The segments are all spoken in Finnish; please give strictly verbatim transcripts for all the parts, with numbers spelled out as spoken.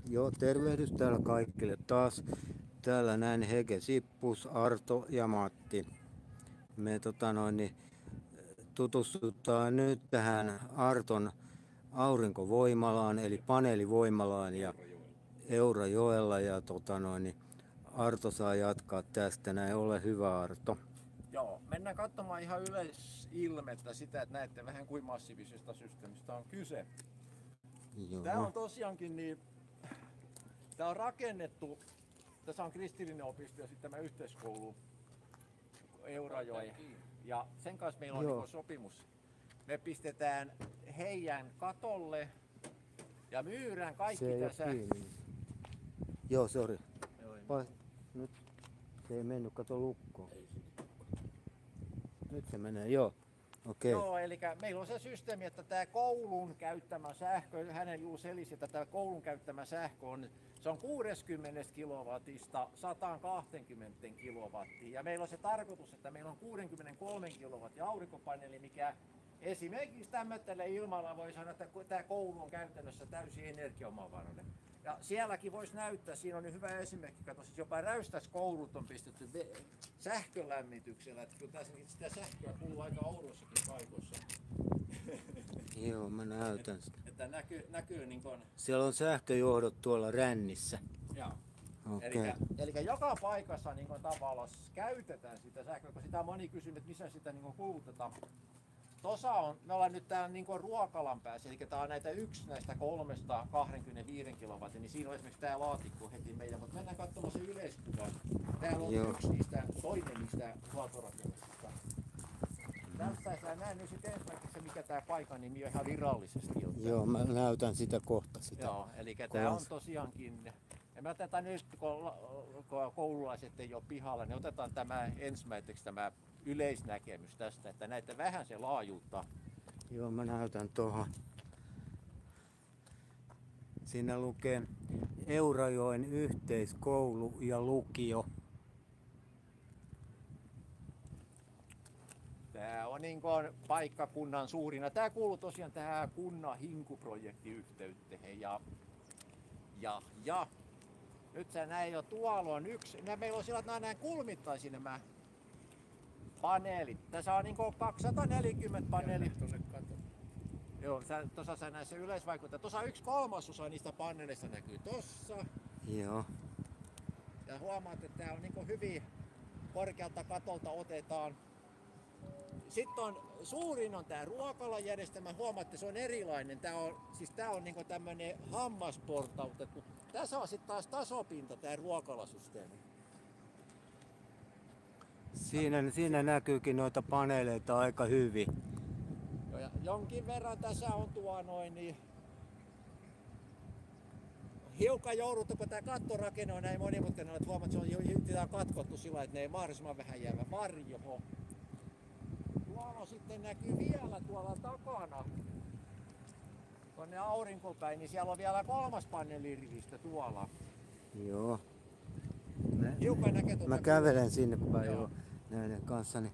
Joo, tervehdys täällä kaikille taas. Täällä näin Hege Sippus, Arto ja Matti. Me tota noin, niin, tutustutaan nyt tähän Arton aurinkovoimalaan, eli paneelivoimalaan ja Eurajoella. Ja tota noin, niin Arto saa jatkaa tästä. Näin, ole hyvä, Arto. Joo, mennään katsomaan ihan yleisilmettä sitä, että näette vähän kuin massiivisesta systeemistä on kyse. Joo. Tämä on tosiaankin niin, tämä on rakennettu, tässä on kristillinen opisto ja sitten tämä yhteiskoulu Eurajoen. Ja sen kanssa meillä on niin sopimus. Me pistetään heidän katolle ja myyrään kaikki se tässä. Joo, sori. Nyt se ei mennyt, kato lukkoon. Nyt se menee, joo. Okay. Joo, eli meillä on se systeemi, että tämä koulun käyttämä sähkö, hänen juuri selisi, että tämä koulun käyttämä sähkö on, se on kuusikymmentä kilowattista sata kaksikymmentä kilowattia. Ja meillä on se tarkoitus, että meillä on kuusikymmentäkolme kilowattia aurinkopaneeli, mikä esimerkiksi tämmöisellä ilmalla voi sanoa, että tämä koulu on käytännössä täysin energiaomavarainen. Ja sielläkin voisi näyttää, siinä on hyvä esimerkki, katso, siis jopa räystäskoulut on pistetty sähkölämmityksellä, että kyllä tässä sitä sähköä kuluu aika oudoissakin paikoissa. Joo, mä näytän sitä. Että näkyy, näkyy niin kuin... Siellä on sähköjohdot tuolla rännissä. Joo. Okay. Eli, eli joka paikassa niin kuin tavallaan käytetään sitä sähköä, kun sitä moni kysyy, että missä sitä niin kuin kulutetaan. Tosa on, me ollaan nyt täällä niin ruokalan päässä, eli tää on näitä yksi näistä kolmesta kaksikymmentäviisi kilowattia, niin siinä on esimerkiksi tää laatikko heti meidän, mutta mennään katsomaan se yleiskuva. Täällä on Joo. yksi niistä, toinen niistä huoltorakennuksista. Tästä sä näen nyt sitten ensimmäiseksi, mikä tää paikan nimi on ihan virallisesti. Joo, mä näytän sitä kohta sitä. Joo, eli tää on tosiaankin, ja me otetaan nyt, kun koululaiset ei ole pihalla, niin otetaan tämä ensimmäiseksi tämä yleisnäkemys tästä, että näette vähän se laajuutta. Joo, mä näytän tuohon. Siinä lukee Eurajoen yhteiskoulu ja lukio. Tämä on niin kuin paikkakunnan suurina. Tämä kuuluu tosiaan tähän kunnan Hinku-projektiyhteyteen. Ja, ja, ja nyt sä näin jo, tuolla on yksi. Meillä on sillä, että nämä kulmittaisi nämä paneelit. Tässä on niin kaksisataaneljäkymmentä paneelit. Joo, tuossa sä näet se yleisvaikuttaja. Tuossa yksi kolmasosa niistä paneeleista näkyy tossa. Joo. Ja huomaat, että tää on niin hyvin korkealta katolta otetaan. Sitten on, suurin on tää ruokalajärjestelmä. Huomaatte, se on erilainen. Tää on, siis tää on niinku tämmönen hammasportautettu. Tässä on sitten taas tasopinta, tää ruokalasysteemi. Siinä, siinä näkyykin noita paneeleita aika hyvin. Joo, ja jonkin verran tässä on tuo noin niin hiukan jouduttu, kun tämä kattorakenne on näin monimutkainen, että huomaat, että se on katkottu sillä, että ne ei mahdollisimman vähän jäävä varjoho. Tuolla sitten näkyy vielä tuolla takana, tuonne aurinkopäin, niin siellä on vielä kolmas paneelirivistö tuolla. Joo. Mä, hiukan näkee tuota mä kävelen sinne päin jo näiden kanssani.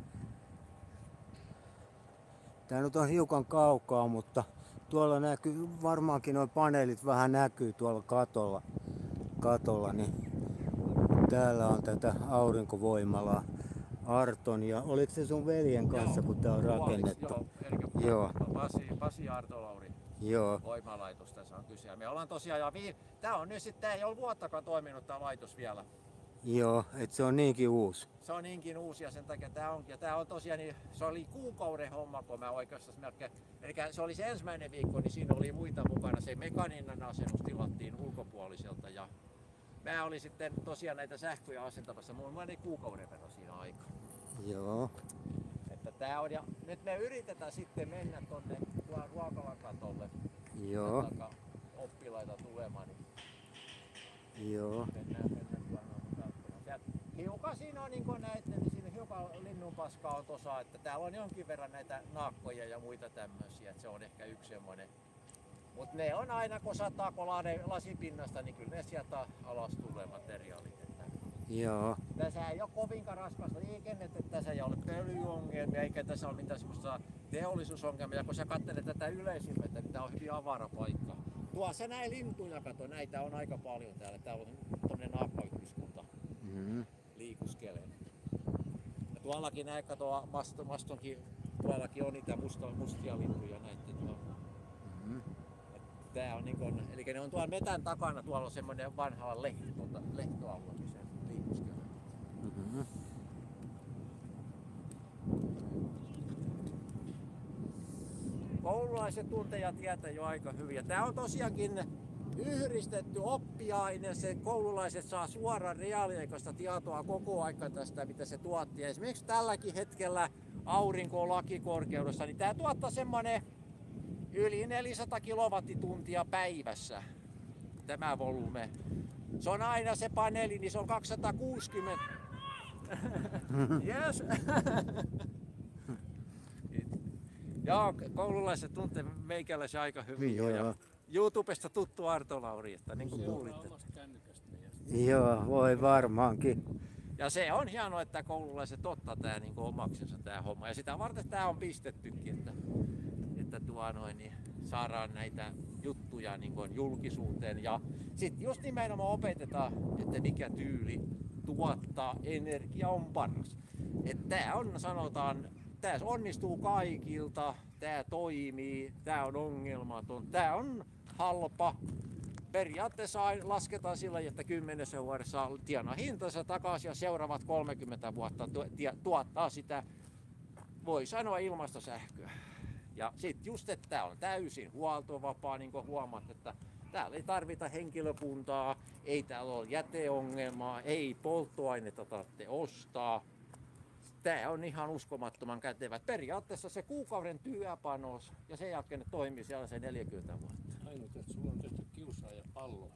Tää nyt on hiukan kaukaa, mutta tuolla näkyy, varmaankin nuo paneelit vähän näkyy tuolla katolla. katolla niin täällä on tätä aurinkovoimalaa. Arton ja oliko se sun veljen kanssa, joo, kun tää on rakennettu? Joo, eli joo. Pasi, Pasi Arto Lauri. Joo. Voimalaitos tässä on kyse. Me ollaan tosiaan, ja vi... tää on nyt sitten, ei ole vuottakaan toiminut tää laitos vielä. Joo, et se on niinkin uusi. Se on niinkin uusi ja sen takia tää onkin. Ja tää on tosiaan, niin, se oli kuukauden homma, kun mä oikeastaan melkein, eli se oli se ensimmäinen viikko, niin siinä oli muita mukana. Se mekaaninen asennus tilattiin ulkopuoliselta ja mä olin sitten tosiaan näitä sähköjä asentamassa. Mulla meni kuukauden verran siinä aikaa. Joo. Että tää on, ja nyt me yritetään sitten mennä tonne tuolla ruokalakatolle. Joo. Oppilaita tulemaan. Niin joo. Mennään, mennään tuolla. Hiukan siinä on, niin kuin näette, niin siinä hiukan linnunpaskaa on tossa, että täällä on jonkin verran näitä naakkoja ja muita tämmöisiä, että se on ehkä yksi semmoinen. Mutta ne on aina, kun sataa kolade lasipinnasta, niin kyllä ne sieltä alas tulee materiaalit. Että joo. Tässä ei ole kovinkaan raskasta liikennettä, että tässä ei ole pölyongelmia, eikä tässä ole mitään semmoista teollisuusongelmia. Ja kun sä katselet tätä yleisilmettä, niin tämä on hyvin avara paikka. tuossa näin lintuja, kato, näitä on aika paljon täällä. Täällä on tommonen naakkayhdyskunta Mm-hmm. liikuskelee. Ja tuollakin näin, kato, masto, mastonkin, tuollakin on niitä musta, mustia lintuja näitä tuolla. Mm-hmm. Tää on niinku, eli ne on tuolla metän takana, tuolla on semmonen vanha lehto, lehtoalue, missä liikuskelee. Mm-hmm. Koululaiset tuntee ja tietää jo aika hyvin. Tää on tosiaankin yhdistetty oppiaine. Se koululaiset saa suoraan reaaliaikaista tietoa koko aika tästä, mitä se tuotti. Esimerkiksi tälläkin hetkellä aurinko on lakikorkeudessa, niin tää tuottaa semmonen yli neljäsataa kilowattituntia päivässä. Tämä volume. Se on aina se paneeli, niin se on kaksisataakuusikymmentä. Yes. Joo, koululaiset tuntee meikäläisen aika hyvin. Joo, ja joo. YouTubesta tuttu Arto Lauri, että niin kuin kuulitte. Joo, voi varmaankin. Ja se on hienoa, että koululaiset ottaa tää niin kuin omaksensa tää homma. Ja sitä varten tää on pistettykin, että, että tuo noin, niin saadaan näitä juttuja niin kuin julkisuuteen. Ja sitten just nimenomaan opetetaan, että mikä tyyli tuottaa energia on paras. Että tää on, sanotaan, tää onnistuu kaikilta, tää toimii, tää on ongelmaton, tää on halpa. Periaatteessa lasketaan sillä, että kymmenessä vuodessa tienaa hintansa takaisin ja seuraavat kolmekymmentä vuotta tuottaa sitä, voi sanoa, ilmastosähköä. Ja sitten just, että tää on täysin huoltovapaa, niin kuin huomaat, että täällä ei tarvita henkilökuntaa, ei täällä ole jäteongelmaa, ei polttoainetta tarvitse ostaa. Tää on ihan uskomattoman kätevä. Periaatteessa se kuukauden työpanos ja sen jälkeen ne toimii siellä se neljäkymmentä vuotta. Ainut, että sulla on tehty kiusaaja pallo.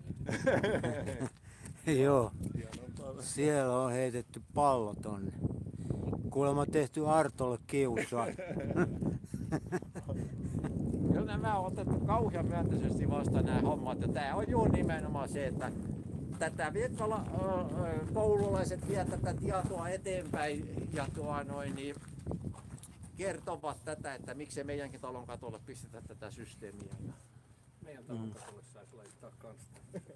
Joo, siellä on heitetty pallo tonne. Kuulemma tehty Artolle kiusaa. Kyllä nämä on otettu kauhean myönteisesti vastaan nämä hommat. Ja tää on juuri nimenomaan se, että tätä Viekkola koululaiset vie tätä tietoa eteenpäin ja tuo noin, niin kertovat tätä, että miksi meidänkin talon katolle pistetään tätä systeemiä. Meidän talon katolle saisi laittaa kanssa.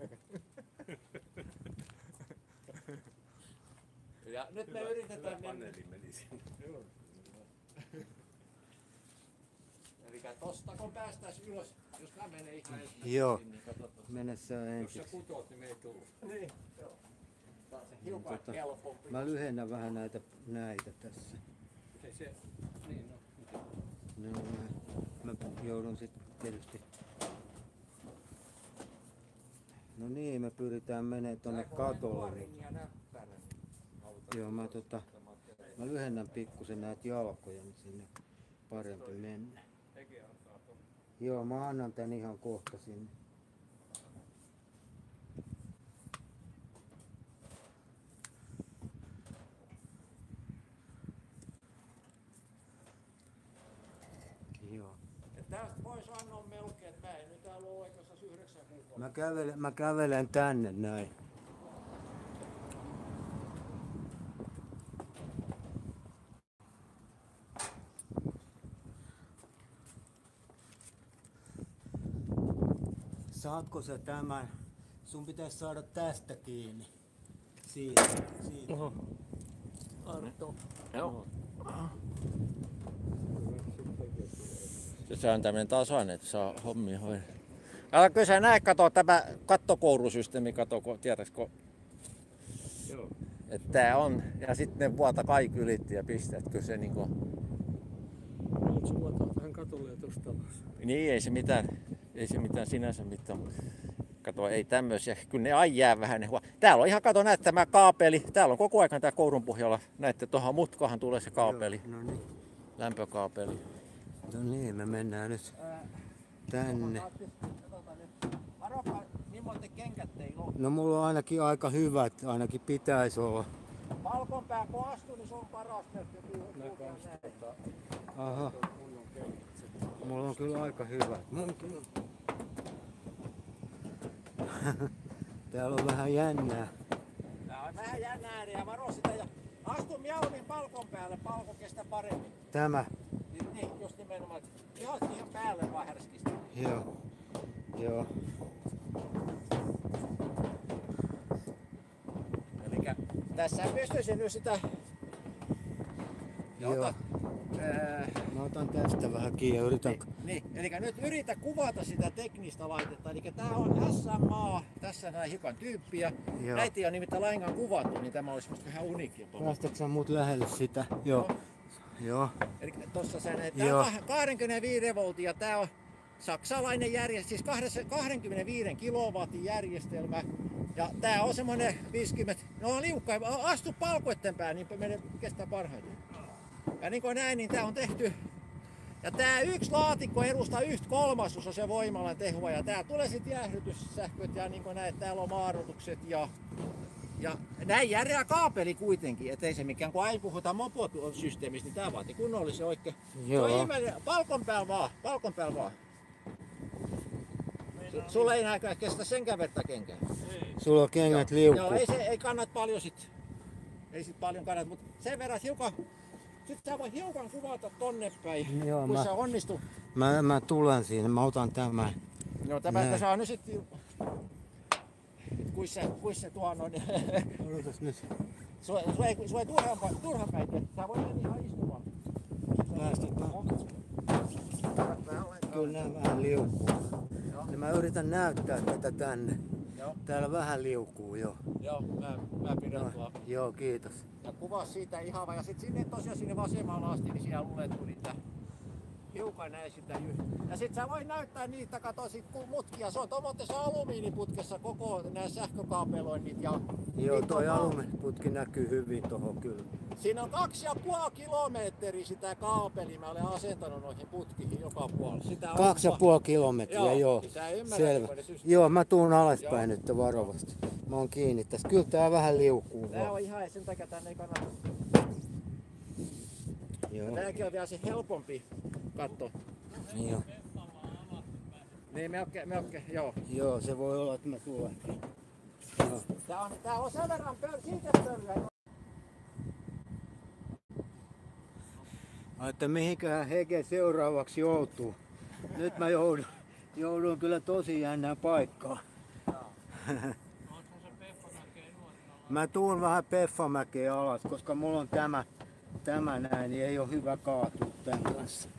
Ja nyt me yritetään... Hyvä paneeli meni sinne. Eli tosta kun päästäis ylös, jos mä menen ihan ensin. Joo, niin katsotaan. mene sä Jos ensin. sä putoat, niin me ei tullut. Niin, joo. Tää on se hiukan Tota, helpompi. Mä lyhennän vähän näitä, näitä tässä. Ei se, niin no. No, mä, mä joudun sitten tietysti. No niin, me pyritään menemään tonne katolle. Niin. Joo, mä, tota, mä lyhennän pikkusen näitä jalkoja, niin sinne parempi mennä. Joo, mä annan tän ihan kohta sinne. Joo. Tästä voi sanoa melkein, että mä en nyt täällä ole oikeastaan yhdeksän kuukautta. Mä kävelen, mä kävelen tänne näin. Saatko sä tämän? Sun pitäisi saada tästä kiinni. Siitä. Siitä. Oho. Arto. Joo. Se on tämmönen tasainen, että saa hommia hoida. Älä kyllä sä näe, kato tämä kattokourusysteemi, kato, tiedätkö? Joo. Että tää on, ja sitten ne vuota kaikki ylitti ja pistää, että kyllä se niinku... Nyt se vuotaa tähän katolle ja tosta alas. Niin, ei se mitään, ei se mitään sinänsä mitään. Kato, ei tämmöisiä, kyllä ne ai jää vähän. Ne. Täällä on ihan, kato, näet tämä kaapeli. Täällä on koko ajan tää kourun pohjalla. Näette, tuohon mutkahan tulee se kaapeli, Joo, no niin. lämpökaapeli. No niin, me mennään nyt tänne. Varokaa, millainen kengät teillä on? No mulla on ainakin aika hyvät, ainakin pitäisi olla. Palkonpää kun astuu, niin se on paras merkki. Aha. Mulla on kyllä aika hyvät. Mun kyllä. Täällä on vähän jännää. Tää on vähän jännä ääni ja varo sitä. Ja astu mieluummin palkon päälle, palko kestää paremmin. Tämä. Niin, niin just nimenomaan. Ihan siihen päälle vaan härskisti. Joo. Joo. Elikkä tässä pystyisin nyt sitä... Joo. Ota, ää, Mä otan tästä vähän kiinni ja yritän... Niin, eli nyt yritä kuvata sitä teknistä laitetta. Eli tää on S M A, tässä näin hiukan tyyppiä. Joo. Näitä ei ole nimittäin lainkaan kuvattu, niin tämä olisi musta vähän uniikkia. Päästätkö sä mut lähelle sitä? Joo. Joo. Joo. Eli tossa sä näet, tää Joo. on kaksikymmentäviisi volttia, tää on saksalainen järjestelmä, siis kaksikymmentäviisi kilowatin järjestelmä. Ja tää on semmonen viisikymmentä, no on liukka, astu palkoitten päälle, niin menee kestää parhaiten. Ja niin kuin näin, niin tää on tehty. Ja tää yksi laatikko edustaa yhtä kolmasosa se voimalan tehua. Ja tää tulee sit jäähdytyssähköt ja niin kuin näet, täällä on maadotukset ja ja näin järeä kaapeli kuitenkin, ettei se mikään, kun aina puhutaan moposysteemistä, niin tää vaatii kunnollisen oikein. Joo. Se on ihmeellinen, palkon päällä vaan, palkon päällä vaan. Su- Sulla ei enää kestä senkään verta kenkään. Sulla on kengät Joo, liukkuu. ei se ei kannat paljon sit. Ei sit paljon kannat, mutta sen verran hiukan. Sit sä voit hiukan kuvata tonne päin, Joo, kun mä- se onnistuu. Mä, mä tulen siinä, mä otan tämän. Joo, tämä Näin. saa nyt sit. Kuis se, kuis se tuo noin. Odotas nyt. Sua, sua ei, sua ei turhaan, turhaan päin, sä voit mennä ihan istumaan. Päästit mä. Vähän olen- Kyllä nää vähän liukuu. Joo. Ja mä yritän näyttää tätä tänne. Joo, Täällä vähän liukuu jo. joo, mä, mä pidän tuolla. Joo, kiitos. Ja kuvaa siitä ihan vaan. Ja sit sinne tosiaan sinne vasemmalle asti, niin siellä lulettu niitä hiukan näin sitä yhtä. Ja sit sä voit näyttää niitä, kato sit kun mutkia. Se on tommoisessa alumiiniputkessa koko nää sähkökaapeloinnit ja... Joo, niin toi tota, alumiputki näkyy hyvin tohon kyllä. Siinä on kaksi ja puoli kilometriä sitä kaapelia. Mä olen asentanut noihin putkiin joka puolella. Sitä on- Kaksi ja puoli kilometriä, Joo, joo. niin sä ymmärrät, Selvä. kun ne systeemit- Joo, mä tuun Joo. alaspäin nyt varovasti. Mä oon kiinni tässä. Kyllä tää vähän liukuu Tää vaan. on ihan sen takia tänne ei kannata. Joo, Tääkin on vielä se helpompi katto. joo. Niin melkein, melkein, joo. Joo, se voi olla, että mä tulen. Joo. Tää on, tää on sen verran pöl, siitä pölyä. Ai, että mihinköhän Hege seuraavaksi joutuu. Nyt mä joudun, joudun kyllä tosi jännään paikkaan. Mä tuun vähän Peffamäkeen alas, koska mulla on tämä, tämä näin, niin ei ole hyvä kaatua tän kanssa.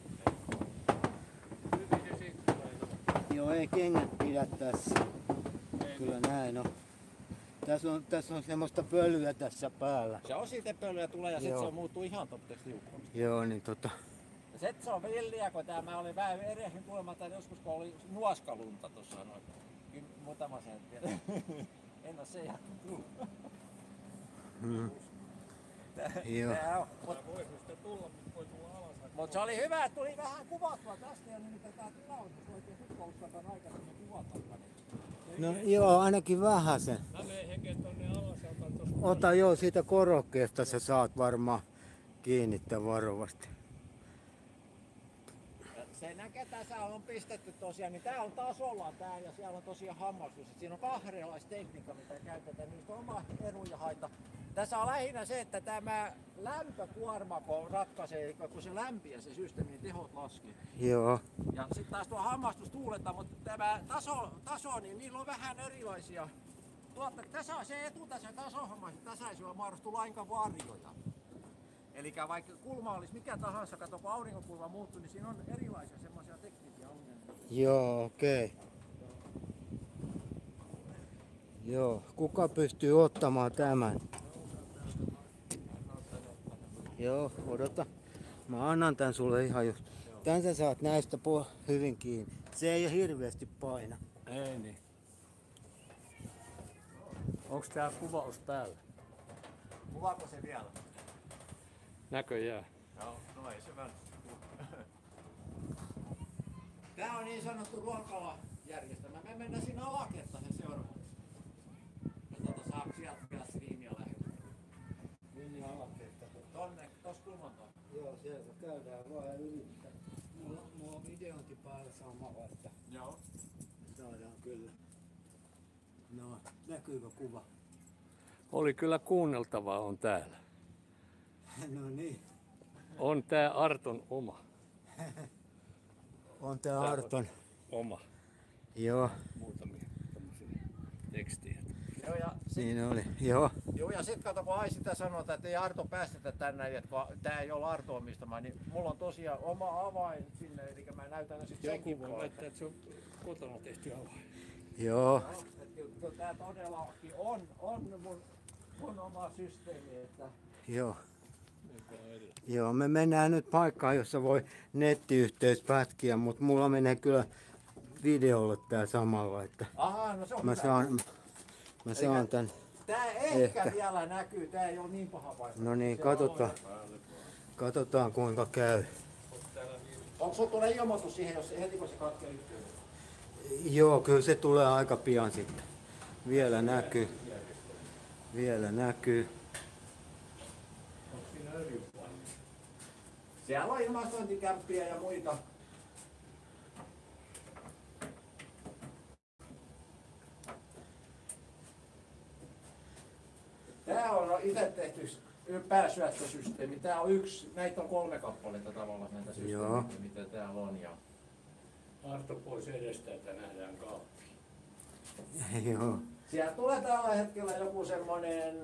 Joo, ei kengät pidä tässä. Kyllä näin on. Tässä on, tässä on semmoista pölyä tässä päällä. Se on siitä pölyä tulee ja sit Joo. se on muuttuu ihan topteeksi liukkuun. Joo, niin tota. Ja sit se on villiä, kun tää mä olin vähän erehden tulematta joskus, kun oli nuoskalunta tuossa noin. Ky- Muutama senttiä. En oo sen jälkeen tullut. Mm. Tää- Joo. tää on- Mut, mut se oli hyvä, että tuli vähän kuvattua tästä ja nimittäin tää tilaus, kun oikein sukkauskantaan aikaisemmin kuvataan. No joo, ainakin vähän sen. Mä menen Heke tonne alas ja otan tosta. Ota joo, siitä korokkeesta sä saat varmaan kiinnittää varovasti. Ja se näkee, tässä on pistetty tosiaan, niin tää on tasolla tää ja siellä on tosiaan hammastus. Et siinä on kahdenlaistekniikka, mitä käytetään, niistä on oma etu ja haita. Tässä on lähinnä se, että tämä lämpökuorma kun ratkaisee, eli kun se lämpiää se systeemi, niin tehot laskee. Joo, Ja sitten taas tuo hammastus tuuletta, mutta tämä taso, taso, niin niillä on vähän erilaisia. Tuotta, tässä on se etu tässä tasohommassa, tässä ei sulla muodostu lainkaan varjoja. Eli vaikka kulma olisi mikä tahansa, kato kun aurinkokulma muuttuu, niin siinä on erilaisia semmoisia teknisiä ongelmia. joo, okei. Okay. Joo, kuka pystyy ottamaan tämän? Joo, odota. Mä annan tän sulle ihan just. Tän sä saat näistä po- hyvin kiinni. Se ei hirveästi paina. Ei niin. Onks tää kuvaus päällä? Kuvaako se vielä? Näköjään. Joo, no ei se välttämättä. Tää on niin sanottu ruokalajärjestelmä. Me mennään sinne alakertaan seuraavaksi. Ja tota saa sieltä vielä striimiä lähettää. Minne alakerta? Tonne, tos kulman tonne. Joo, sieltä käydään vaan ylittää. Mulla, mulla on videointi päällä samalla, että Joo. saadaan kyllä. No, näkyykö kuva? Oli kyllä kuunneltavaa on täällä. No niin. On tää Arton oma. On tää Arton. Oma. Joo, muutamia tämmöisiä tekstejä. Joo, ja sit, niin oli. Joo, joo, ja sit kato, kun ai sitä sanotaan, että ei Arto päästetä tänne, että kun tää ei ole Arto omistama, niin mulla on tosiaan oma avain sinne, eli mä näytän ne sit senkin Joku voi puolelle. väittää, että se on kotona tehty avain. joo, No, että kyllä tää todellakin on, on mun, mun oma systeemi, että joo. Joo, me mennään nyt paikkaan, jossa voi nettiyhteys pätkiä, mutta mulla menee kyllä videolle tää samalla, että aha, no se on mä hyvä. saan, mä saan tän. Tää ehkä, Ehkä. vielä näkyy, tää ei ole niin paha paikka. No niin, Se on katsotaan, avoin. katsotaan kuinka käy. Onko sulla tulee ilmoitus siihen, jos heti kun se katkee yhteyden? Joo, kyllä se tulee aika pian sitten. Vielä näkyy, vielä näkyy. Onko siinä öljypaino? Siellä on ilmastointikämppiä ja muita. Tää on itse tehty pääsyöttösysteemi. Tää on yksi, näitä on kolme kappaletta tavallaan näitä Joo. systeemeitä, mitä täällä on. Ja Arto pois edestä, että nähdään kaappi. Joo, siellä tulee tällä hetkellä joku semmonen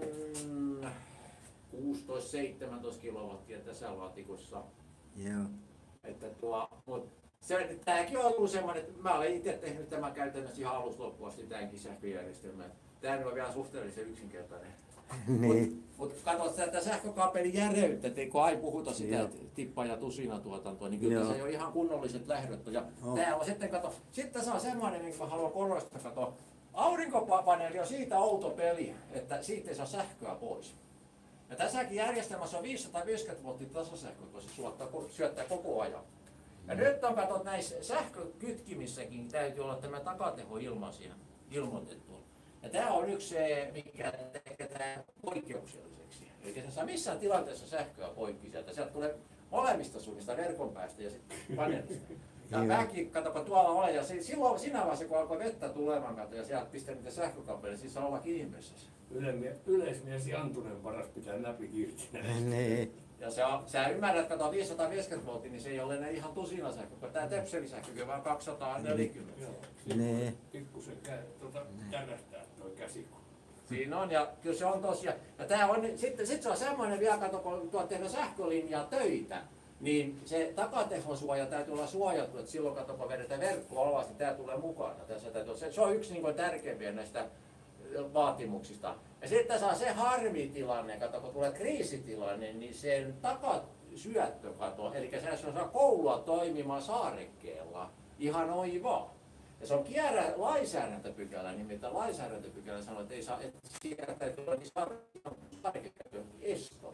kuusitoista seitsemäntoista kilowattia tässä laatikossa. joo, Että tuo, mut se, tääkin on ollut semmoinen, että mä olen itse tehnyt tämän käytännössä ihan alusta loppuun asti tämänkin sähköjärjestelmän. Tää on vielä suhteellisen yksinkertainen. niin, Mutta mut katsot tätä sähkökaapelin järeyttä, että kun ai puhuta sitä Joo. tippa- ja tusinatuotantoa, niin kyllä Joo. tässä ei ole ihan kunnolliset lähdöt. Ja Oh. tää on sitten, kato, sitten se on semmoinen, niin kuin haluan korostaa, kato, aurinkopaneeli on siitä outo peli, että siitä ei saa sähköä pois. Ja tässäkin järjestelmässä on viisisataaviisikymmentä volttia tasasähköä, kun se suottaa, syöttää koko ajan. Ja nyt on katsot näissä sähkökytkimissäkin täytyy olla tämä takateho ilmaisia ilmoitettu. Ja tämä on yksi se, mikä tekee tämä poikkeukselliseksi. Eli se saa missään tilanteessa sähköä poikki sieltä. Sieltä tulee molemmista suunnista, verkon päästä ja sitten paneelista. Ja Joo. mäkin, kato kun tuolla olen, ja si- silloin siinä vaiheessa kun alkoi vettä tulemaan, kato, ja sieltä pistää niitä sähkökaapeleita, siis saa ollakin ihmeessä. Ylemie- Yleismies Jantunen paras pitää näpit irti. niin, Ja se on, sä ymmärrät, että kato viisisataaviisikymmentä volttia, niin se ei ole enää ihan tusina sähkö, kun tämä tepselisähkökin on vain kaksisataaneljäkymmentä. Joo, niin, pikkusen kä- tuota, tärähtää toi käsi. Siinä on, ja kyllä se on tosiaan. Ja tää on, sitten sit se on semmoinen vielä, kato, kun tuot tehdä sähkölinjaa töitä, niin se takatehosuoja täytyy olla suojattu, että silloin kato, kun vedetään verkkoa alas, niin tää tulee mukana. Tässä täytyy, se, se on yksi niin kuin tärkeimpiä näistä vaatimuksista. Ja sitten saa se harmitilanne, kato, kun tulee kriisitilanne, niin sen takasyöttö, kato, eli se saa koulua toimimaan saarekkeella ihan oivaa. Ja se on kierrä lainsäädäntöpykälä, nimittäin lainsäädäntöpykälä sanoo, että ei saa, että sieltä täytyy olla niin saarekkeella esto.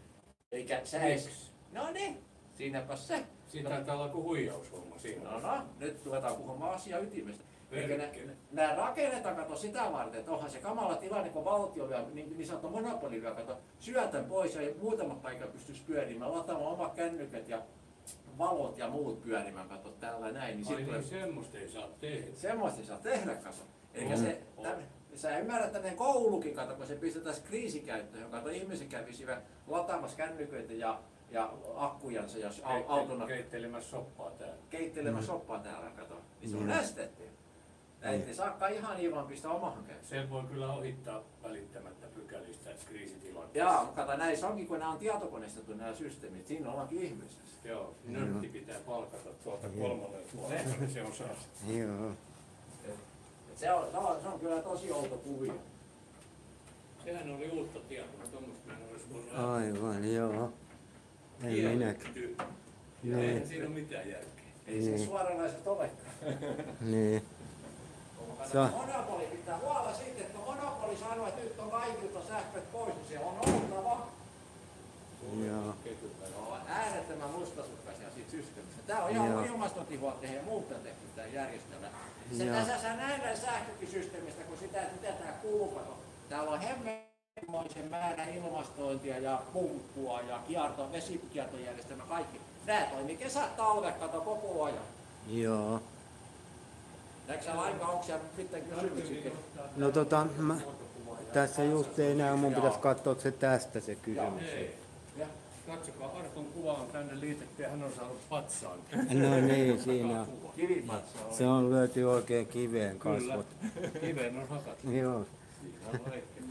Eikä sä edes... No niin, siinäpä se. Siinä taitaa olla kuin huijaushomma siinä. No no, nyt ruvetaan puhumaan asiaa ytimestä. Eikä nä- Perkele. Nämä rakennetaan kato sitä varten, että onhan se kamala tilanne, kun valtio vielä, niin, niin sanottu monopoli vielä, kato, syötän pois ja muutamat paikat pystyisi pyörimään, lataamaan omat kännykät ja valot ja muut pyörimään, kato täällä näin. Niin Ai sit niin, tulee, semmoista ei saa tehdä. semmoista ei saa tehdä, kato. Eli On, se, on. täm, sä ymmärrät, että meidän koulukin, kato, kun se pistetään kriisikäyttöön, kato, ihmiset kävisivät lataamassa kännyköitä ja, ja akkujansa ja au- autona Keittelemässä soppaa täällä. keittelemään soppaa täällä, kato. Niin se on Mm. estetty. Näitä ei saakaan ihan niin vaan pistää omahan käyttöön. Sen voi kyllä ohittaa välittämättä pykälistä kriisitilanteessa. Jaa, kato näissä onkin, kun nämä on tietokoneistettu nämä systeemit, siinä ollaankin ihmeessä. Joo, nörtti pitää palkata tuolta kolmalle puolelle, niin se osaa. joo, Et se, on, se, on, se on kyllä tosi outo kuvio. Sehän oli uutta tietoa, tuommoista en olisi voinut aivan, joo. Ei minäkään. Kielletty. Niin. Eihän siinä ole mitään järkeä. Ei se Niin. suoranaisesti olekaan. Niin, Kato, Sa- monopoli pitää huolella siitä, että kun monopoli sanoo, että nyt on kaikilta sähköt pois, niin se on oltava. joo, Ne on äärettömän mustasukkaisia siitä systeemistä. Tämä on ihan Joo. ilmastointivuoteen ja muuta tehty tämä järjestelmä. Se Joo. tässä sä nähdään sähkökin systeemistä, kun sitä, että mitä tämä kuuluu. Täällä on hemmemoisen määrä ilmastointia ja pumppua ja kierto, vesikiertojärjestelmä, kaikki. Nämä toimii kesät, talvet, kato koko ajan. joo. Näetkö sä lainkaan, onko siellä sitten kysymyksiä? No tota, mä, tässä just ei näy, mun pitäisi katsoa se tästä se kysymys. Ei. Ja, Katsokaa, Arton kuva on tänne liitetty ja hän on saanut patsaan. No niin, siinä on. Kivipatsa on. Se on lyöty oikein kiveen Kyllä, kasvot. kiveen on hakattu. Joo. Siinä on oikein.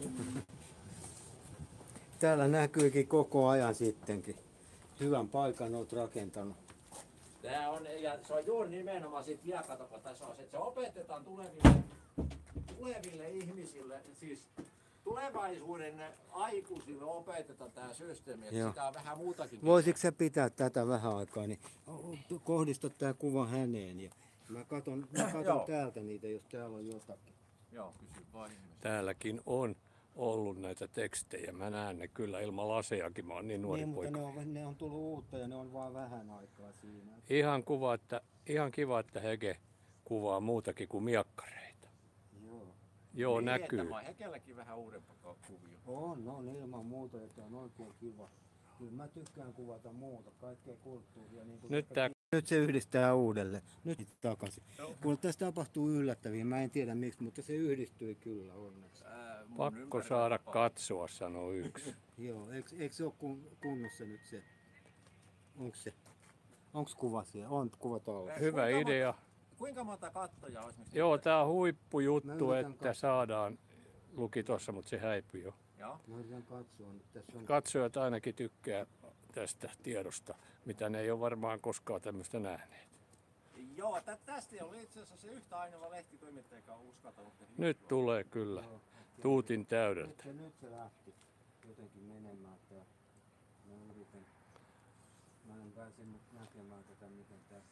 Täällä näkyykin koko ajan sittenkin. Hyvän paikan olet rakentanut. Tää on, ja se on juuri nimenomaan sit vielä, katsokaa, tässä on se, että se opetetaan tuleville, tuleville ihmisille, siis tulevaisuuden aikuisille opetetaan tämä systeemi, että Joo. sitä on vähän muutakin. Voisitko sä pitää tätä vähän aikaa, niin kohdista tää kuva häneen. Ja mä katon, mä katon Joo. täältä niitä, jos täällä on jotakin. Joo, kysy vain. Täälläkin on ollut näitä tekstejä. Mä näen ne kyllä ilman laseakin. Mä oon niin nuori Niin, mutta poika. ne on, ne on tullut uutta ja ne on vaan vähän aikaa siinä. Ihan, kuva, että, ihan kiva, että Hege kuvaa muutakin kuin miakkareita. Joo. Joo, niin, näkyy. Että Hekelläkin vähän uudempaa kuvio. On, on ilman muuta, että on oikein kiva. Kyllä mä tykkään kuvata muuta, kaikkea kulttuuria. Niin kuin Nyt tätä- tää- Nyt se yhdistää uudelleen. Nyt takaisin. Kuule, tässä tapahtuu yllättäviä. Mä en tiedä miksi, mutta se yhdistyi kyllä onneksi. Ää, mun Pakko ympärillä saada on katsoa, sanoo yksi. Joo, eikö, eikö se ole kun, kunnossa nyt se? Onko se? Onko kuva siellä? On kuva taulussa. Hyvä Kuinka monta- idea. Kuinka monta kattoja olisi? mistä- Joo, tää on Mä huippujuttu, yritän että katsoa. saadaan, luki tossa, mutta se häipyi jo. Joo. Mä yritän katsoa nyt. Tässä on... Katsojat ainakin tykkää tästä tiedosta, mitä ne ei ole varmaan koskaan tämmöistä nähneet. Joo, tä, tästä ei ole itse asiassa se yhtä ainoa lehtitoimittaja, joka on uskaltanut tehdä. Nyt tulee kyllä Joo, tuutin nyt täydeltä. se, nyt se lähti jotenkin menemään. Tää. Mä yritän. Mä en pääse nyt näkemään tätä miten tässä.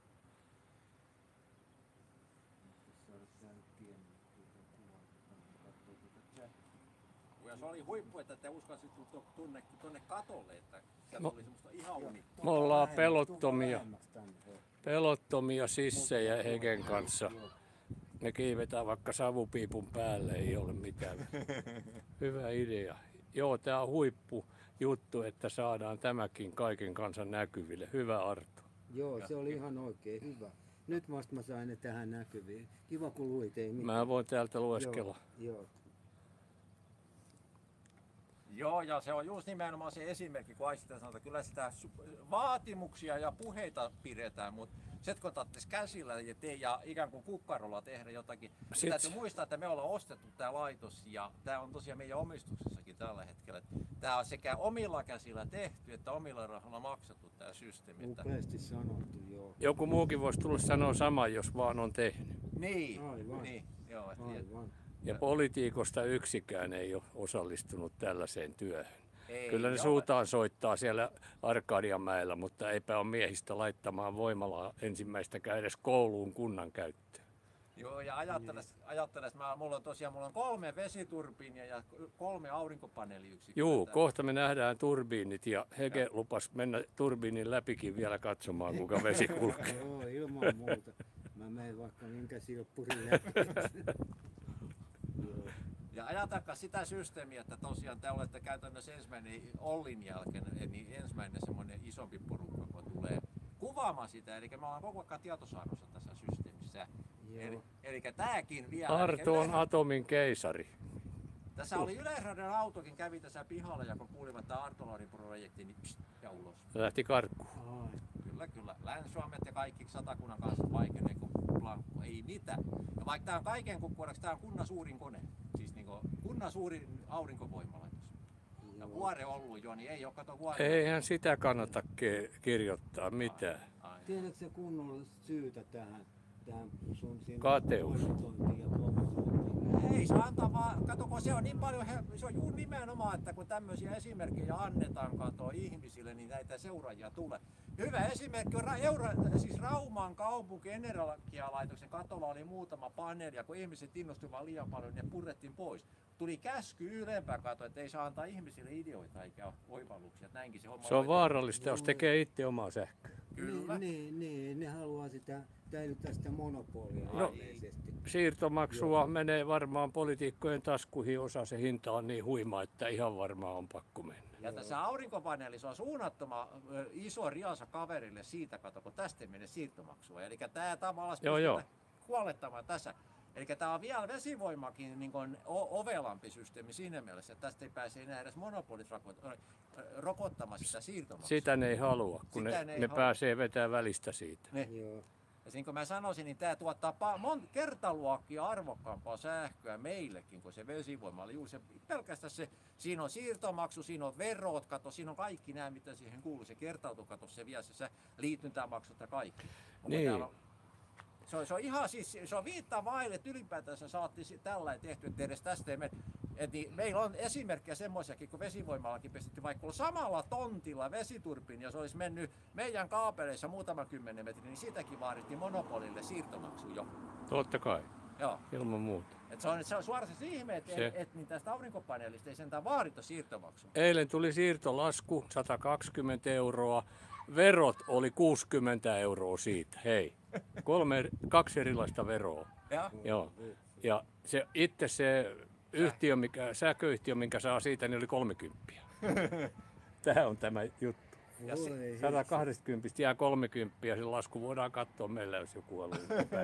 Pitäisi saada tää nyt pienemmät kuvan. Katsoo tätä chatia. Ja se oli huippu, että te uskalsitte tulla tuonne, tuonne katolle, että se No. oli semmoista ihan unikkoa. Me ollaan Lähemmäs, pelottomia, tuu lähemmäs tänne, joo. pelottomia sissejä Hegen kanssa. Joo. Ne kiivetään vaikka savupiipun päälle, ei ole mitään. Hyvä idea. Joo, tää on huippu juttu, että saadaan tämäkin kaiken kansan näkyville. Hyvä Arto. Joo, se oli ihan oikein hyvä. Nyt vasta mä sain ne tähän näkyviin. Kiva kun luit, ei mitään. Mä voin täältä lueskella. Joo, joo. Joo, ja se on just nimenomaan se esimerkki, kun Aissi sanoo, että kyllä sitä su- vaatimuksia ja puheita pidetään, mutta se, kun otatte käsillä ja, te, ja ikään kuin kukkarolla tehdä jotakin, niin Sit- täytyy muistaa, että me ollaan ostettu tämä laitos ja tämä on tosiaan meidän omistuksessakin tällä hetkellä. Tämä on sekä omilla käsillä tehty että omilla rahoilla maksettu tämä systeemi. Että, Upeasti sanottu, joo. Joku muukin voisi tulla sanoa sama, jos vaan on tehnyt. niin, Aivan. niin, joo, että, Aivan. Ja politiikosta yksikään ei ole osallistunut tällaiseen työhön. ei, Kyllä ne joo, suutaan soittaa siellä Arkadianmäellä, mutta eipä ole miehistä laittamaan voimalaa ensimmäistäkään edes kouluun kunnan käyttöön. Joo, ja ajatteles, ajatteles mä, mulla on tosiaan mulla on kolme vesiturbiinia ja kolme aurinkopaneeliyksikköä. Juu, täällä. kohta me nähdään turbiinit ja Hege lupas mennä turbiinin läpikin vielä katsomaan, kuinka vesi kulkee. Joo, ilman muuta. Mä menen vaikka minkä silppurin läpi. Joo. Ja ajatelkaa sitä systeemiä, että tosiaan te olette käytännössä ensimmäinen Ollin jälkeen, niin ensimmäinen semmoinen isompi porukka, kun tulee kuvaamaan sitä. Eli me ollaan koko ajan tietosaannossa tässä systeemissä. Eli, Joo. eli tämäkin vielä. Arto Eli on atomin keisari. Tässä oli Yleisradion autokin kävi tässä pihalla ja kun kuulivat tämä Artolaarin projekti, niin pst, ja ulos. Lähti karkuun. Ai. Kyllä, kyllä. Länsi-Suomet ja kaikki Satakunnan kanssa vaikenee kuin blankku. Ei mitään. Ja vaikka tämä on kaiken kukkuraksi, tämä on kunnan suurin kone. Siis niin kunnan suurin aurinkovoimalaitos. Ja vuore ollut jo, niin ei ole kato vuore. Eihän sitä kannata ke- kirjoittaa mitään. Ai. Tiedätkö sä kunnollista syytä tähän, tähän sun siinä Kateus. monitointiin ja provosointiin? Ei se antaa vaan, kato kun se on niin paljon, he- se on juuri nimenomaan, että kun tämmöisiä esimerkkejä annetaan kato ihmisille, niin näitä seuraajia tulee. Hyvä esimerkki on Ra- Euro, siis Rauman kaupunki energialaitoksen katolla oli muutama paneeli ja kun ihmiset innostuivat liian paljon, ne purrettiin pois. Tuli käsky ylempää kato, että ei saa antaa ihmisille ideoita eikä oivalluksia. että Näinkin se homma Se on hoidetaan. vaarallista, jos tekee itse omaa sähköä. Kyllä. Niin, niin, ne haluaa sitä, säilyttää sitä monopolia No. ilmeisesti. Siirtomaksua menee varmaan poliitikkojen taskuihin, osa se hinta on niin huima, että ihan varmaan on pakko mennä. Ja tässä aurinkopaneelissa on suunnattoman ö, iso riasa kaverille siitä, kato, kun tästä ei mene siirtomaksua. Eli tämä tavallaan Joo, joo. huolettamaan tässä. Eli tämä on vielä vesivoimakin niin kuin ovelampi systeemi siinä mielessä, että tästä ei pääse enää edes monopolit rokottamaan sitä siirtomaksua. Sitä ne ei halua, kun sitä ne, ne, ne pääsee vetämään välistä siitä. Ne. Joo. Ja niin kuin mä sanoisin, niin tämä tuottaa monta kertaluokkia arvokkaampaa sähköä meillekin kuin se vesivoima. Eli juuri se, pelkästään se, siinä on siirtomaksu, siinä on verot, kato, siinä on kaikki nämä, mitä siihen kuuluu. Se kertautuu, kato, se vie se liityntämaksut ja kaikki. Niin. On, se, on, se on ihan siis, se on viittaa vaille, että ylipäätänsä saatiin tällä tehty, että edes tästä ei mene. Et niin, meillä on esimerkkejä semmoisiakin, kun vesivoimallakin pestettiin vaikka ollut samalla tontilla vesiturbiini, ja se olisi mennyt meidän kaapeleissa muutaman kymmenen metrin, niin sitäkin vaadittiin monopolille siirtomaksu jo. Totta kai. Joo. Ilman muuta. Et se on, se on suorastaan ihme, että et, et, niin tästä aurinkopaneelista ei sentään vaadita siirtomaksua. Eilen tuli siirtolasku sata kaksikymmentä euroa. Verot oli kuusikymmentä euroa siitä. Hei, kolme, kaksi erilaista veroa. Ja? Joo. Ja se, itse se yhtiö, mikä, sähköyhtiö, minkä saa siitä, niin oli kolmekymmentä. Tämä on tämä juttu. sata kaksikymmentä jää kolmekymmentä ja se lasku voidaan katsoa meillä, jos joku haluaa.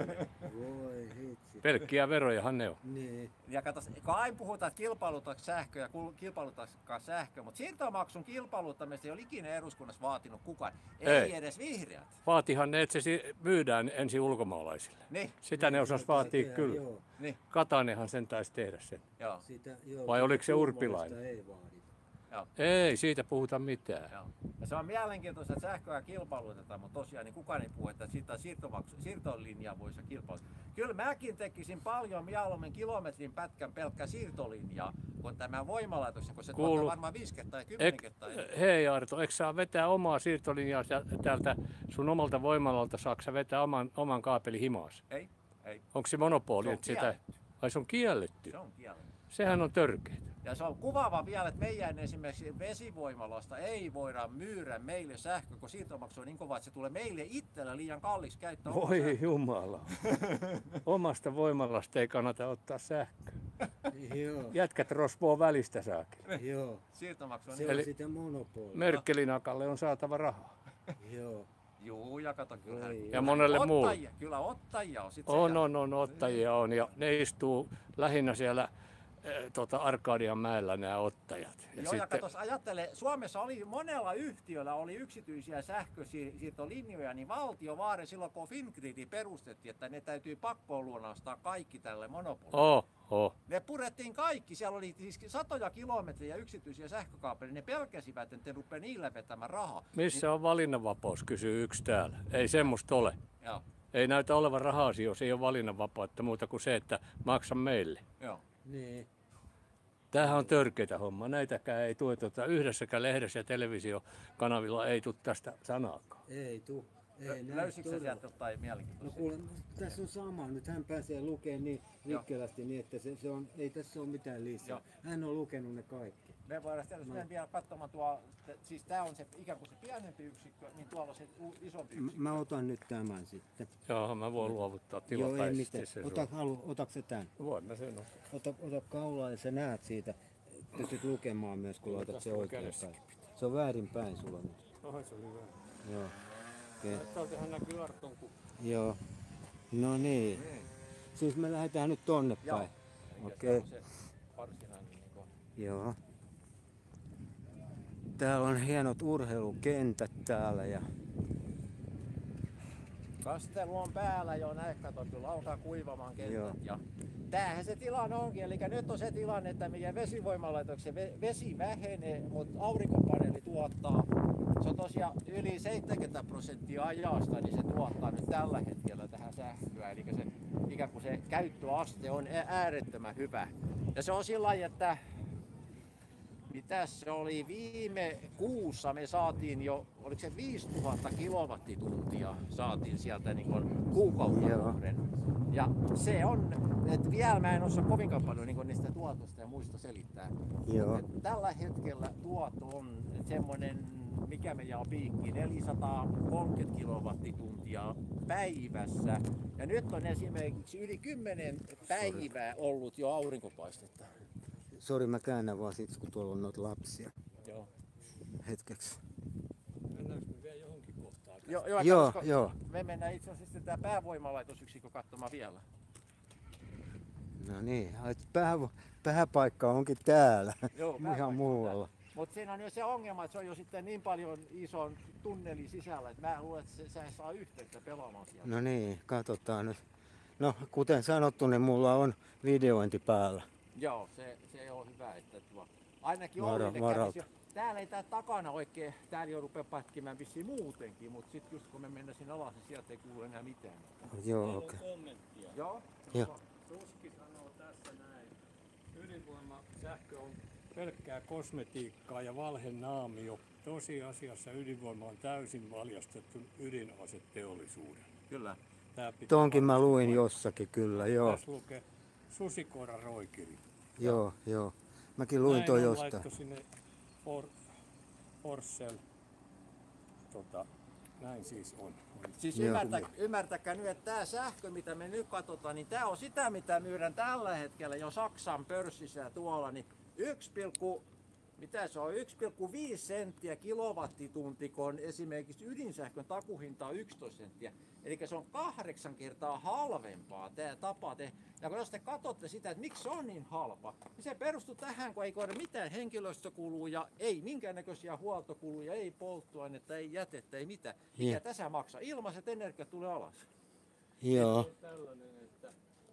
Pelkkiä verojahan ne on. Niin. Ja katos, kun aina puhutaan, että kilpailutaanko sähköä ja kilpailutaanko sähköä, mutta siirtomaksun kilpailuttamista ei ole ikinä eduskunnassa vaatinut kukaan. Ei, ei edes vihreät. Vaatihan ne, että se myydään ensin ulkomaalaisille. Niin. Sitä ne osas vaatii tehdä, kyllä. Niin. Katanenhan sen taisi tehdä sen. Joo. Sitä, joo, vai oliko se Urpilainen? Ei vaadita. Joo. Ei, siitä puhuta mitään. Joo. Ja se on mielenkiintoista, että sähköä kilpailutetaan, mutta tosiaan niin kukaan ei puhu, että siitä siirtolinjaa voisi kilpailuttaa. Kyllä mäkin tekisin paljon mieluummin kilometrin pätkän pelkkä siirtolinjaa, kuin tämä voimalaitos, kun se Kuulu. tuottaa varmaan viisi kertaa ja kymmenen kertaa. Hei Arto, eikö saa vetää omaa siirtolinjaa täältä sun omalta voimalalta, saako sä vetää oman, oman kaapelin himaas? Ei, ei. Onko se monopoli? Se on sitä... Ai se on kielletty? Se on kielletty. Sehän on törkeä. Ja se on kuvaava vielä, että meidän esimerkiksi vesivoimalasta ei voida myydä meille sähköä, kun siirtomaksu on niin kova, että se tulee meille itsellä liian kalliiksi käyttää. Voi jumala. Omasta voimalasta ei kannata ottaa sähköä. Jätkät rosvoo välistä saakin. Joo. Siirtomaksu on se niin. on sitä monopolia. Merkelin akalle on saatava rahaa. Joo. Juu, ja kato kyllä. Ja monelle muulle. Kyllä ottajia on. Sit on, on, on, ottajia on. Ja ne istuu lähinnä siellä Tota Arkadian mäellä nämä ottajat. Ja Joo, sitten... ja katos, ajattele, Suomessa oli monella yhtiöllä oli yksityisiä sähkösiirtolinjoja, niin valtio vaari silloin, kun Fingrid perustettiin, että ne täytyy pakkoon luonnostaa kaikki tälle monopolille. Oh, oh. Ne purettiin kaikki, siellä oli siis satoja kilometrejä yksityisiä sähkökaapeleja, ne pelkäsivät, että ne rupeaa niillä vetämään rahaa. Missä niin... on valinnanvapaus, kysyy yksi täällä. Ei semmoista ole. Joo. Ei näytä olevan raha-asioissa, ei ole valinnanvapautta muuta kuin se, että maksa meille. Joo. Niin. Tämähän on törkeitä homma. Näitäkään ei tuoteta yhdessäkään lehdessä ja televisiokanavilla ei tule tästä sanaakaan. Ei tule. Löysitkö sä sieltä jotain mielenkiintoista? No kuule, tässä on sama. Nyt hän pääsee lukemaan niin vikkelästi niin, että se, se on, ei tässä ole mitään lisää. Joo. Hän on lukenut ne kaikki. Me voidaan sitten no. vielä katsomaan tuo, siis tämä on se ikään kuin se pienempi yksikkö, niin tuolla on se isompi yksikkö. Mä otan nyt tämän sitten. Joo, mä voin luovuttaa tilapäisesti sen. Ota, halu, otatko se tämän? Voin mä sen ottaa. Ota, ota kaulaa ja sä näet siitä. Pystyt lukemaan myös, kun laitat se oikein päin. Se on väärin päin sulla nyt. Oho, se oli väärin. Joo. Okay. Täältähän näkyy Arton kuva. Joo. No niin. niin. Siis me lähdetään nyt tonne päin. Okei. Okay. Joo. Täällä on hienot urheilukentät täällä ja kastelu on päällä jo, näin kato, kyllä alkaa kuivamaan kentät. Ja tämähän se tilanne onkin, eli nyt on se tilanne, että meidän vesivoimalaitoksen vesi vähenee, mutta aurinkopaneeli tuottaa, se on tosiaan yli seitsemänkymmentä prosenttia ajasta, niin se tuottaa nyt tällä hetkellä tähän sähköä, eli se ikään kuin se käyttöaste on äärettömän hyvä. Ja se on sillä lailla, että mitäs se oli viime kuussa, me saatiin jo, oliko se viisituhatta kilowattituntia saatiin sieltä niin kuin kuukauden. Ja se on, että vielä mä en osaa kovinkaan paljon niin kuin niistä tuotosta ja muista selittää. Joo. Tällä hetkellä tuotto on semmoinen, mikä meidän on piikki, neljäsataakolmekymmentä kilowattituntia päivässä. Ja nyt on esimerkiksi yli kymmenen päivää ollut jo aurinkopaistetta. Sori, mä käännän vaan siksi, kun tuolla on noita lapsia. Joo. Hetkeksi. Mennäänkö me vielä johonkin kohtaan? Jo, jo, joo, koska joo. Me mennään itse asiassa tämä päävoimalaitosyksikkö katsomaan vielä. No niin, ai, pää, pääpaikka onkin täällä, Joo, ihan muualla. Mutta siinä on jo se ongelma, että se on jo sitten niin paljon ison tunneli sisällä, että mä luulen, että se, sä saa yhteyttä pelaamaan siellä. No niin, katsotaan nyt. No, kuten sanottu, niin mulla on videointi päällä. Joo, se, se on hyvä, että tuo, ainakin Vara- Ollille varalta. kävisi jo. Täällä ei tää takana oikein, täällä jo rupeaa pätkimään vissiin muutenkin, mutta sitten just kun me mennään sinne alas, niin sieltä ei kuulu enää mitään. Joo, okei. Okay. Kommenttia. Joo? Joo. Suski sanoo tässä näin. Ydinvoimasähkö on pelkkää kosmetiikkaa ja valhenaamio. Tosiasiassa ydinvoima on täysin valjastettu ydinaseteollisuuden. Kyllä. Tää pitää Tonkin mä luin jossakin kyllä, joo. Tässä lukee susikoira roikiri. Joo, joo. Mäkin luin Näin toi on jostain. laittu sinne for, Forcell. Tota, näin siis on. on. Siis Joo. ymmärtä, ymmärtäkää nyt, että tämä sähkö, mitä me nyt katsotaan, niin tämä on sitä, mitä myydään tällä hetkellä jo Saksan pörssissä ja tuolla, niin yksi, mitä se on, yksi pilkku viisi senttiä kilowattitunti, kun esimerkiksi ydinsähkön takuhinta on yksitoista senttiä. Eli se on kahdeksan kertaa halvempaa tämä tapa tehdä. Ja kun jos te katsotte sitä, että miksi se on niin halpa, niin se perustuu tähän, kun ei koida mitään henkilöstökuluja, ei minkäännäköisiä huoltokuluja, ei polttoainetta, ei jätettä, ei mitään. Mikä Joo. tässä maksaa? Ilmaiset energiat tulee alas. Joo. Tällainen, että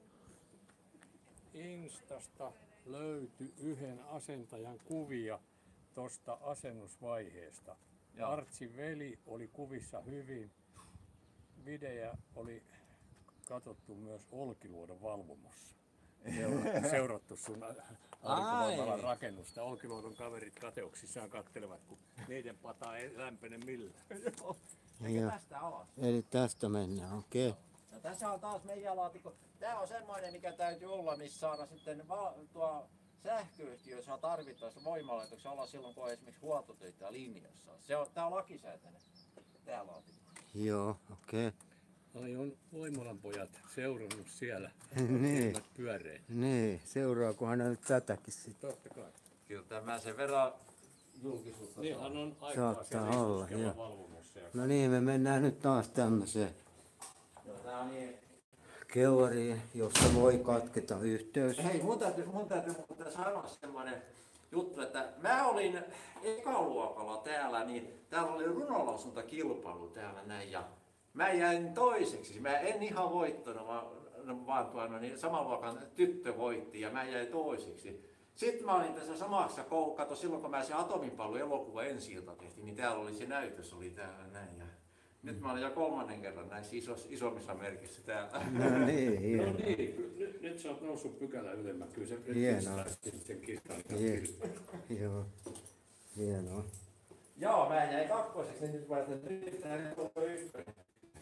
Instasta löytyi yhden asentajan kuvia tuosta asennusvaiheesta. Joo. Artsin veli oli kuvissa hyvin. Video oli katsottu myös Olkiluodon valvomossa. Seura- Seurattu sun aurinkovoimalan rakennusta. Olkiluodon kaverit kateuksissaan katselevat, kun niiden pata ei lämpene millään. Joo. Eikä Joo. tästä alas. Eli tästä mennään, okei. Okay. Ja tässä on taas meidän laatikko. Tämä on semmoinen, mikä täytyy olla, missä saada sitten va- tuo sähköyhtiö saa tarvittaessa voimalaitoksia olla silloin, kun on esimerkiksi huoltotöitä linjassa. Se on, tämä on lakisääteinen, tämä laatikko. Joo, okei. Okay. Ai on voimalan pojat seurannut siellä. Niin. Silmät pyöreät. Niin, seuraakohan ne nyt tätäkin sitten? Totta kai. Kyllä tämä sen verran julkisuutta Niinhän on aikaa Saattaa siellä olla, istuskella joo. valvomossa. Ja No niin, me mennään nyt taas tämmöiseen Joo, tää on niin. kellariin, jossa voi katketa yhteys. Hei, mun täytyy, mun täytyy muuten sanoa semmoinen juttu, että mä olin ekaluokalla täällä, niin täällä oli runolausuntakilpailu täällä näin ja mä jäin toiseksi. Mä en ihan voittanut, vaan, vaan tuolla, niin saman luokan tyttö voitti ja mä jäin toiseksi. Sitten mä olin tässä samassa koulussa, kato silloin kun mä se Atominpallo elokuva ensi-ilta tehtiin, niin täällä oli se näytös, oli täällä näin. Ja nyt mä olen jo kolmannen kerran näissä isos, isommissa merkissä täällä. No niin, no hienoa. niin, nyt, nyt sä oot noussut pykälä ylemmän. Kyllä se Hienoa. sen kistan. Hie- Joo, hienoa. Joo, mä jäin kakkoseksi, niin nyt mä ajattelin, että nyt tää nyt on ykkönen.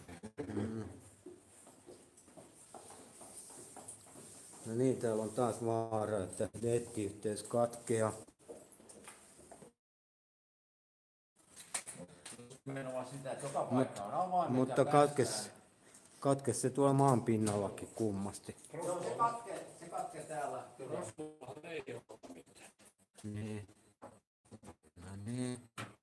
No niin, täällä on taas vaara, että nettiyhteys katkeaa. Nimenomaan sitä, että joka paikka on avoin. Mutta katkes, katkes se tuolla maan pinnallakin kummasti. Joo, se katkee, se katkee täällä. Kyllä. Ei ole mitään. Niin. No niin.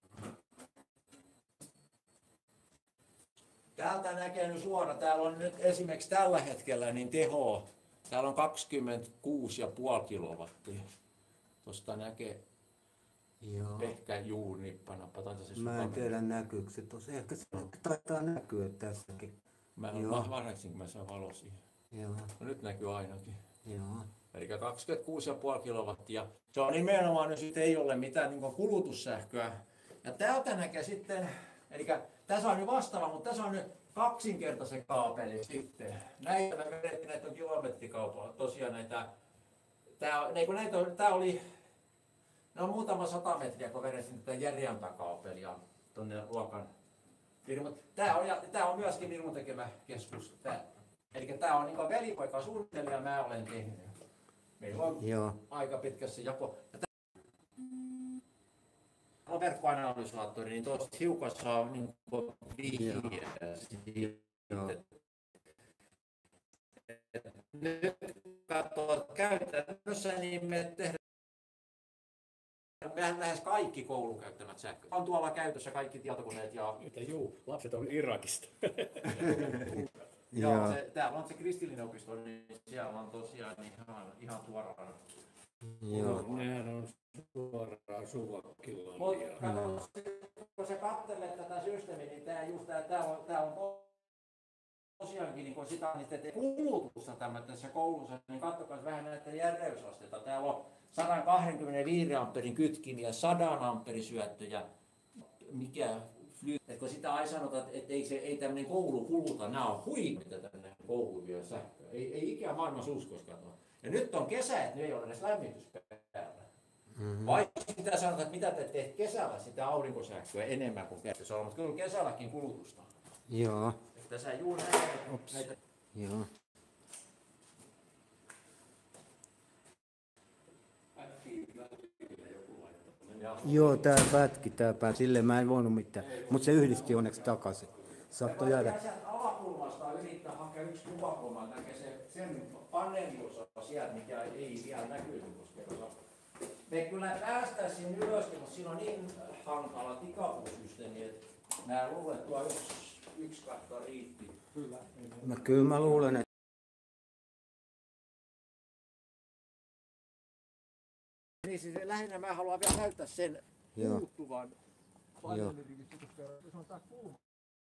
Täältä näkee nyt suora, täällä on nyt esimerkiksi tällä hetkellä niin teho, täällä on kaksikymmentäkuusi pilkku viisi kilowattia. Tuosta näkee Joo. ehkä juuri panappa taitaa se Mä en sun tiedä näkyykö se tossa. Ehkä se taitaa näkyä tässäkin. Mä Joo. en varhaiksin, kun mä saan valo siihen. Joo, No nyt näkyy ainakin. joo. Eli kaksikymmentäkuusi pilkku viisi kilowattia. Se on nimenomaan nyt sitten ei ole mitään niin kulutussähköä. Ja täältä näkee sitten, eli tässä on nyt vastaava, mutta tässä on nyt kaksinkertaisen kaapeli sitten. Näitä me vedettiin, näitä on kilometrikaupalla. Tosiaan näitä, tää, niin näitä on, tää oli, ne on muutama sata metriä, kun vedettiin tätä järeämpää kaapelia tuonne luokan. Tää on, ja tää on myöskin minun tekemä keskus. Tää. Eli tää on niin velipoika suunnittelija, mä olen tehnyt. Meillä on Joo. aika pitkä se jako. Ja tää on verkkoanalysaattori, niin tuosta hiukan saa niin vihjeä. Joo. Nyt katsoo käytännössä, niin me tehdään mehän lähes kaikki koulun käyttämät sähkö. On tuolla käytössä kaikki tietokoneet ja Mitä juu, lapset on Irakista. Joo, Joo. se, täällä on se kristillinen opisto, niin siellä on tosiaan ihan, ihan tuoraan. Joo. Nehän on suoraan Suvakkillaan. Mutta ja- kato, kun sä katselet tätä systeemiä, niin tää just tää, tää on, tää on tosiaankin niin kun sitä niitä kulutusta tämmöisessä koulussa, niin katsokaa vähän näitä järjeysasteita. Täällä on sata kaksikymmentäviisi amperin kytkin ja sata amperin syöttö ja mikä fly... Et kun sitä ei sanota, että ei, se, ei tämmöinen koulu kuluta, nämä on huimita tänne kouluun vielä sähköä. Ei, ei ikään maailmassa uskoisi katsoa. Ja nyt on kesä, että ne ei ole edes lämmitys päällä. Mm-hmm. Vai sitä sanotaan, että mitä te teet kesällä sitä aurinkosähköä enemmän kuin kesällä. Se on, mutta kyllä kesälläkin kulutusta. Joo. Tässä juuri näitä, näitä. Joo. Joo, tää pätki, tää pätki. Silleen mä en voinut mitään. Mut se yhdisti onneksi takaisin. Saattoi jäädä. Sieltä alakulmasta yrittää hakea yksi kuvakulma, näkee se, sen paneeliosa sieltä, mikä ei vielä näkyy. Me kyllä päästäisiin ylöskin, mutta siinä on niin hankala tikapuusysteemi, että mä luulen, että tuo yksi, yksi katto riitti. Kyllä. Mä, kyllä mä luulen, että Niin siis lähinnä mä haluan vielä näyttää sen Joo. puuttuvan paneelin. Se on tää kulma.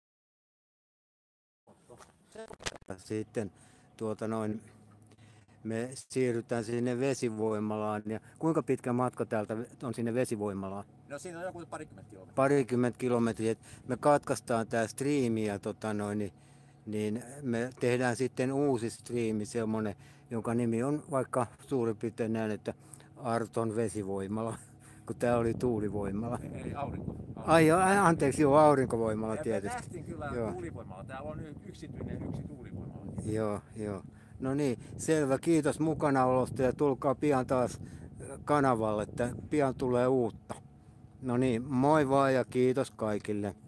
sitten tuota noin, me siirrytään sinne vesivoimalaan. Ja kuinka pitkä matka täältä on sinne vesivoimalaan? No siinä on joku parikymmentä kilometriä. Parikymmentä kilometriä. Me katkaistaan tämä striimi ja tota noin, niin, niin me tehdään sitten uusi striimi, semmoinen, jonka nimi on vaikka suurin piirtein näin, että Arton vesivoimala, kun tämä oli tuulivoimala. Ei, aurinko. Ai, ai anteeksi, joo, aurinkovoimala Ja me tietysti. nähtiin kyllä Joo. tuulivoimalla. Täällä on nyt yksityinen yksi tuulivoimala. Joo, joo. No niin, selvä. Kiitos mukanaolosta ja tulkaa pian taas kanavalle, että pian tulee uutta. No niin, moi vaan ja kiitos kaikille.